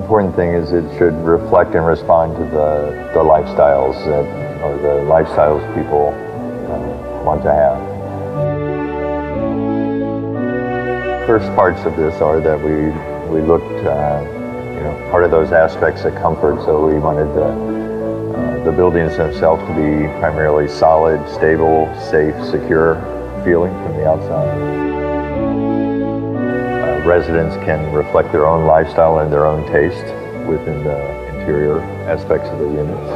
important thing is it should reflect and respond to the lifestyles that, or the lifestyles people want to have. First parts of this are that we looked, part of those aspects of comfort. So we wanted the buildings themselves to be primarily solid, stable, safe, secure feeling from the outside. Residents can reflect their own lifestyle and their own taste within the interior aspects of the units.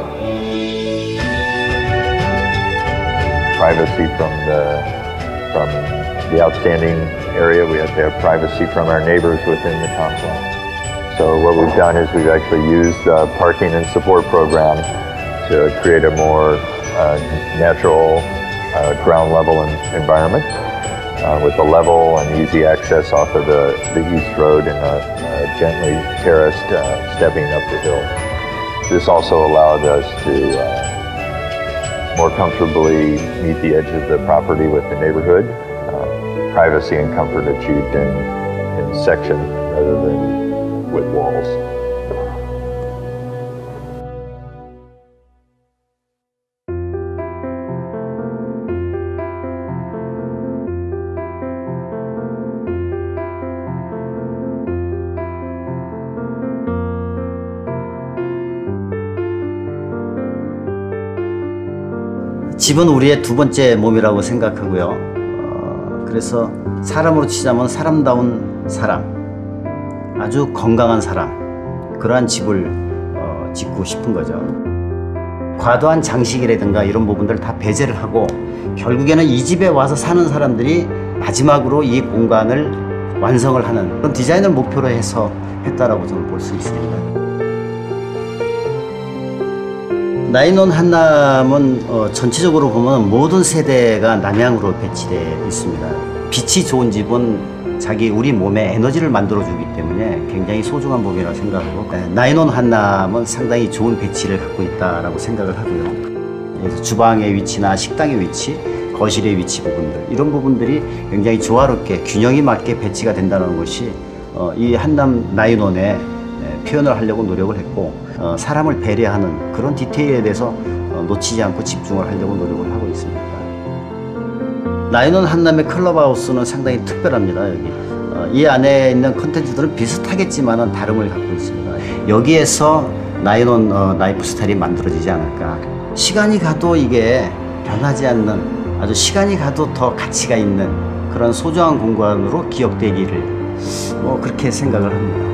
Privacy from the outstanding area. We have to have privacy from our neighbors within the complex. So what we've done is we've actually used the parking and support program to create a more natural ground level environment. With a level and easy access off of the East Road and a gently terraced stepping up the hill. This also allowed us to more comfortably meet the edge of the property with the neighborhood. Privacy and comfort achieved in section rather than with walls. 집은 우리의 두 번째 몸이라고 생각하고요. 그래서 사람으로 치자면 사람다운 사람, 아주 건강한 사람, 그러한 집을 짓고 싶은 거죠. 과도한 장식이라든가 이런 부분들을 다 배제를 하고 결국에는 이 집에 와서 사는 사람들이 마지막으로 이 공간을 완성을 하는 그런 디자인을 목표로 해서 했다라고 저는 볼 수 있습니다. 나인원 한남은 전체적으로 보면 모든 세대가 남향으로 배치되어 있습니다. 빛이 좋은 집은 우리 몸에 에너지를 만들어주기 때문에 굉장히 소중한 몸이라고 생각하고, 나인원 한남은 상당히 좋은 배치를 갖고 있다고 생각을 하고요. 그래서 주방의 위치나 식당의 위치, 거실의 위치 부분들, 이런 부분들이 굉장히 조화롭게 균형이 맞게 배치가 된다는 것이 이 한남 나인원의 표현을 하려고 노력을 했고, 사람을 배려하는 그런 디테일에 대해서 놓치지 않고 집중을 하려고 노력을 하고 있습니다. 나인원 한남의 클럽하우스는 상당히 특별합니다. 여기 이 안에 있는 콘텐츠들은 비슷하겠지만 다름을 갖고 있습니다. 여기에서 나인원 라이프 스타일이 만들어지지 않을까. 시간이 가도 이게 변하지 않는, 아주 시간이 가도 더 가치가 있는 그런 소중한 공간으로 기억되기를 그렇게 생각을 합니다.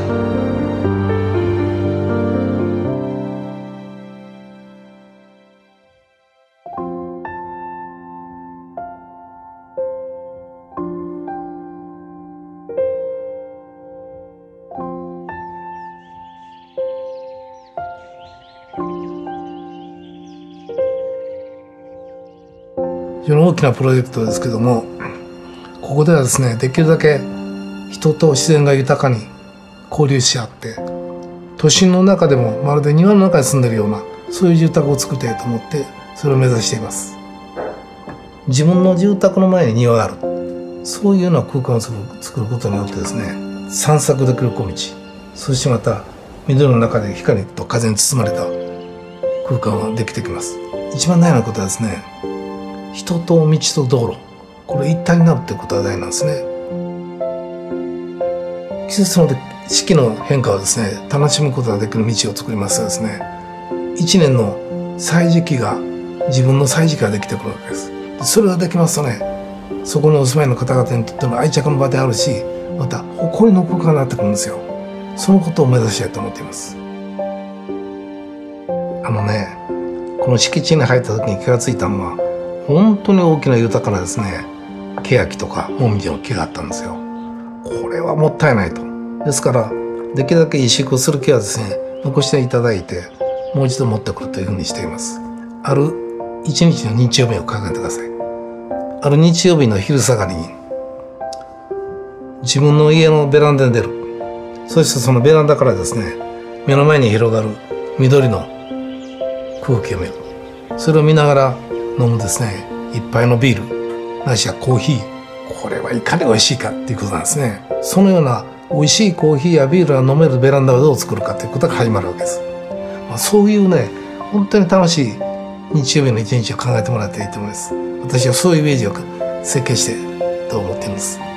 非常に大きなプロジェクトですけども、ここではですね、できるだけ人と自然が豊かに交流し合って、都心の中でもまるで庭の中に住んでいるような、そういう住宅を作りたいと思って、それを目指しています。自分の住宅の前に庭がある、そういうような空間を作ることによってですね、散策できる小道、そしてまた緑の中で光と風に包まれた空間ができてきます。一番大事なことはですね、人と道と道路、これ一体になるってことが大事なんですね。季節の四季の変化をですね、楽しむことができる道を作りますとですね、一年の歳時期が自分の歳時期ができてくるわけです。それができますとね、そこにお住まいの方々にとっての愛着の場であるし、また誇りの空間になってくるんですよ。そのことを目指したいと思っています。この敷地に入った時に気がついたのは、本当に大きな豊かなですね、欅とかモミジの木があったんですよ。これはもったいないと。ですからできるだけ移植をする木はですね、残していただいて、もう一度持ってくるというふうにしています。ある一日の日曜日を考えてください。ある日曜日の昼下がりに自分の家のベランダに出る。そしてそのベランダからですね、目の前に広がる緑の空気を見る。それを見ながら飲むですね、一杯のビール、ないしはコーヒー、これはいかに美味しいかっていうことなんですね。そのような美味しいコーヒーやビールが飲めるベランダをどう作るかということが始まるわけです。そういうね、本当に楽しい日曜日の一日を考えてもらっていいと思います。私はそういうイメージを設計してと思っています。